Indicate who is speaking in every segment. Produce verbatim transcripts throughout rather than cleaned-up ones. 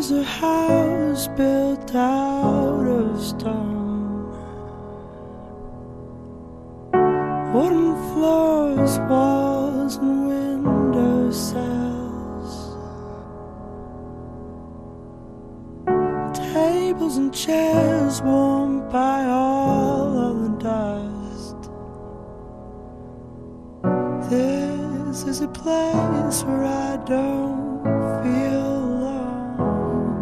Speaker 1: is a house built out of stone, wooden floors, walls and window sills, tables and chairs warmed by all of the dust. This is a place where I don't feel alone.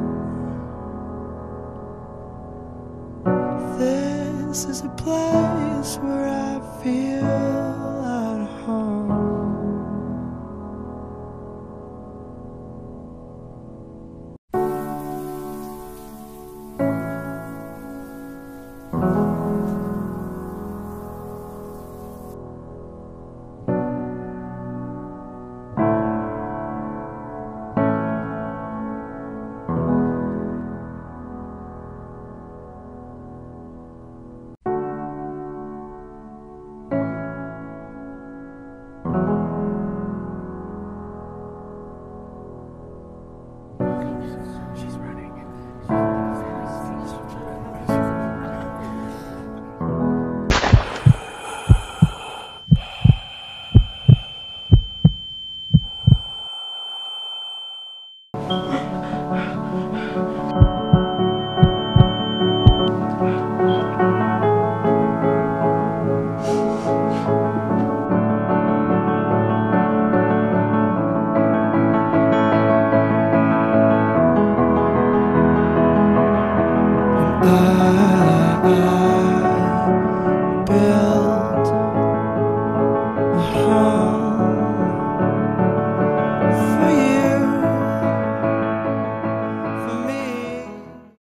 Speaker 1: This is a place where